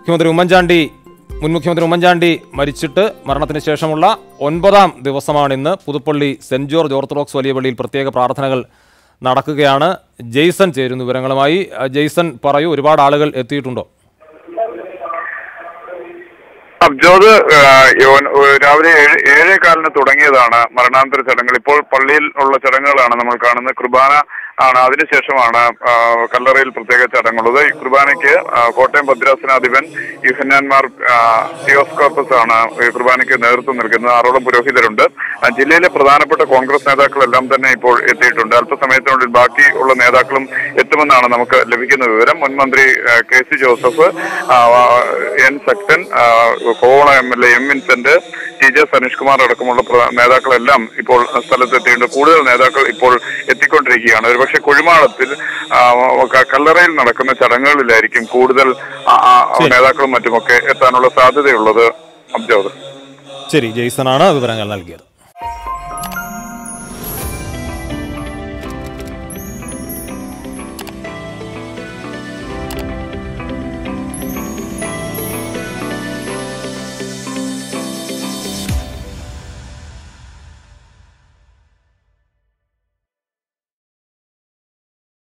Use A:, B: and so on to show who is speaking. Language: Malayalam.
A: മുൻ മുഖ്യമന്ത്രി ഉമ്മൻചാണ്ടി മരിച്ചിട്ട് മരണത്തിന് ശേഷമുള്ള 9ാം ദിവസമാണിന്ന്. പുതുപ്പള്ളി സെന്റ് ജോർജ് ഓർത്തഡോക്സ് വലിയ പള്ളിയിൽ പ്രത്യേക പ്രാർത്ഥനകൾ നടക്കുകയാണ്. ജെയ്സൺ ചേരുന്നു വിവരങ്ങളുമായി. ജെയ്സൺ പറയൂ, ഒരുപാട് ആളുകൾ എത്തിയിട്ടുണ്ടോ?
B: അബ്ജോദ്, രാവിലെ 7:15 തുടങ്ങിയതാണ് മരണാനന്തര ചടങ്ങുകൾ. ഇപ്പോൾ പള്ളിയിൽ ഉള്ള ചടങ്ങുകളാണ് നമ്മൾ കാണുന്നത്. കുർബാന ആണ്, അതിനുശേഷമാണ് കല്ലറയിൽ പ്രത്യേക ചടങ്ങുള്ളത്. ഈ കുർബാനയ്ക്ക് കോട്ടയം ഭദ്രാസനാധിപൻ യൂഹന്നാൻമാർ തിയോസ്കോപ്പസ് ആണ് ഈ കുർബാനയ്ക്ക് നേതൃത്വം നൽകുന്നത്. 6ഓളം പുരോഹിതരുണ്ട്. ജില്ലയിലെ പ്രധാനപ്പെട്ട കോൺഗ്രസ് നേതാക്കളെല്ലാം തന്നെ ഇപ്പോൾ എത്തിയിട്ടുണ്ട്. അല്പസമയത്തിനുള്ളിൽ ബാക്കി ഉള്ള നേതാക്കളും എത്തുമെന്നാണ് നമുക്ക് ലഭിക്കുന്ന വിവരം. മുൻ മന്ത്രി KC ജോസഫ്, N ശക്തൻ, കോവള MLA M Vincent, TJ Saneesh Kumar അടക്കമുള്ള നേതാക്കളെല്ലാം ഇപ്പോൾ സ്ഥലത്തെത്തിയിട്ടുണ്ട്. കൂടുതൽ നേതാക്കൾ ഇപ്പോൾ എത്തിക്കൊണ്ടിരിക്കുകയാണ്. ഒരുപക്ഷെ കുഴിമാളത്തിൽ കല്ലറയിൽ നടക്കുന്ന ചടങ്ങുകളിലായിരിക്കും കൂടുതൽ നേതാക്കളും മറ്റുമൊക്കെ എത്താനുള്ള സാധ്യതയുള്ളത്. അബ്ജോദ്,
A: ശരി, ജെയ്സനാണ് വിവരങ്ങൾ നൽകിയത്.